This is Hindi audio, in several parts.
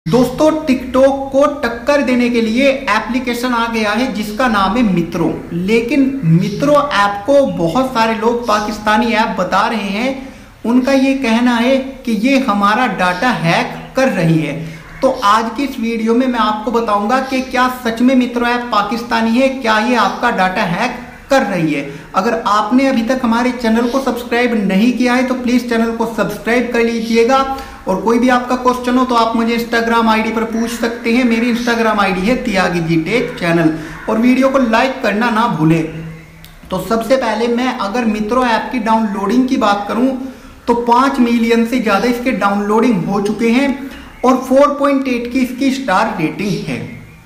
दोस्तों टिकटॉक को टक्कर देने के लिए एप्लीकेशन आ गया है जिसका नाम है मित्रों। लेकिन मित्रों ऐप को बहुत सारे लोग पाकिस्तानी ऐप बता रहे हैं, उनका ये कहना है कि ये हमारा डाटा हैक कर रही है। तो आज की इस वीडियो में मैं आपको बताऊंगा कि क्या सच में मित्रों ऐप पाकिस्तानी है, क्या ये आपका डाटा हैक कर रही है। अगर आपने अभी तक हमारे चैनल को सब्सक्राइब नहीं किया है तो प्लीज चैनल को सब्सक्राइब कर लीजिएगा। और कोई भी आपका क्वेश्चन हो तो आप मुझे इंस्टाग्राम आईडी पर पूछ सकते हैं। मेरी इंस्टाग्राम आईडी है त्यागी जी टेक चैनल। और वीडियो को लाइक करना ना भूलें। तो सबसे पहले मैं अगर मित्रों ऐप की डाउनलोडिंग की बात करूं तो 5 मिलियन से ज्यादा इसके डाउनलोडिंग हो चुके हैं और 4.8 की इसकी स्टार रेटिंग है।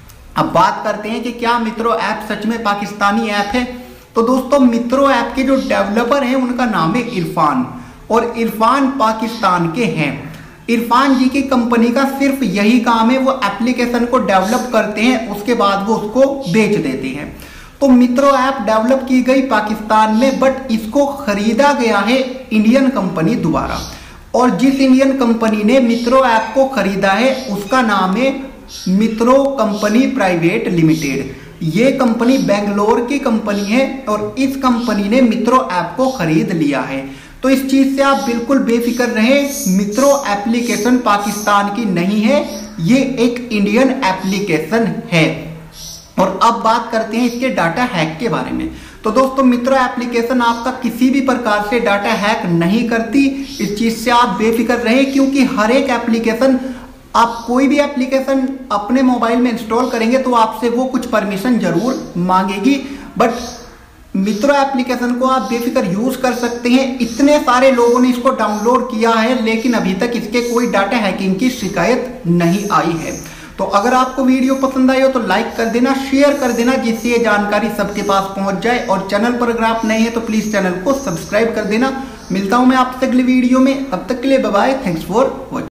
अब बात करते हैं कि क्या मित्रों ऐप सच में पाकिस्तानी ऐप है। तो दोस्तों मित्रों ऐप के जो डेवलपर हैं उनका नाम है इरफान, और इरफान पाकिस्तान के हैं। इरफान जी की कंपनी का सिर्फ यही काम है, वो एप्लीकेशन को डेवलप करते हैं, उसके बाद वो उसको बेच देते हैं। तो मित्रों ऐप डेवलप की गई पाकिस्तान में, बट इसको खरीदा गया है इंडियन कंपनी द्वारा। और जिस इंडियन कंपनी ने मित्रों ऐप को खरीदा है उसका नाम है मित्रों कंपनी प्राइवेट लिमिटेड। ये कंपनी बेंगलोर की कंपनी है और इस कंपनी ने मित्रों ऐप को खरीद लिया है। तो इस चीज से आप बिल्कुल बेफिक्र रहें, मित्रों एप्लीकेशन पाकिस्तान की नहीं है, ये एक इंडियन एप्लीकेशन है। और अब बात करते हैं इसके डाटा हैक के बारे में। तो दोस्तों मित्रों एप्लीकेशन आपका किसी भी प्रकार से डाटा हैक नहीं करती, इस चीज से आप बेफिक्र रहें। क्योंकि हर एक एप्लीकेशन, आप कोई भी एप्लीकेशन अपने मोबाइल में इंस्टॉल करेंगे तो आपसे वो कुछ परमिशन जरूर मांगेगी, बट मित्रों एप्लीकेशन को आप बेफिक्र यूज कर सकते हैं। इतने सारे लोगों ने इसको डाउनलोड किया है लेकिन अभी तक इसके कोई डाटा हैकिंग की शिकायत नहीं आई है। तो अगर आपको वीडियो पसंद आई हो तो लाइक कर देना, शेयर कर देना, जिससे ये जानकारी सबके पास पहुंच जाए। और चैनल पर अगर आप नए हैं तो प्लीज चैनल को सब्सक्राइब कर देना। मिलता हूं मैं आपसे अगली वीडियो में, तब तक के लिए bye bye, thanks for watching.